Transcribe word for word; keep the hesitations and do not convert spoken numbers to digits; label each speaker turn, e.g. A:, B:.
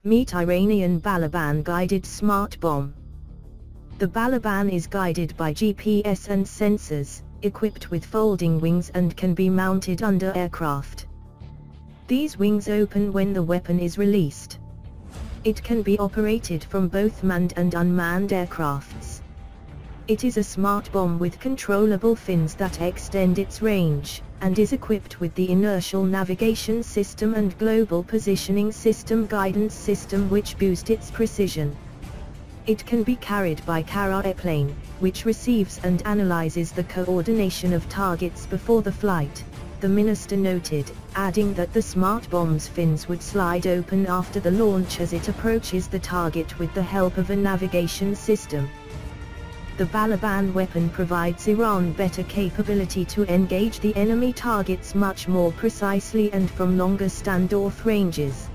A: Meet Iranian Balaban guided smart bomb. The Balaban is guided by G P S and sensors, equipped with folding wings and can be mounted under aircraft. These wings open when the weapon is released. It can be operated from both manned and unmanned aircrafts. It is a smart bomb with controllable fins that extend its range, and is equipped with the inertial navigation system and global positioning system guidance system which boost its precision. It can be carried by Karrar airplane, which receives and analyzes the coordination of targets before the flight, the minister noted, adding that the smart bomb's fins would slide open after the launch as it approaches the target with the help of a navigation system. The Babalan weapon provides Iran better capability to engage the enemy targets much more precisely and from longer standoff ranges.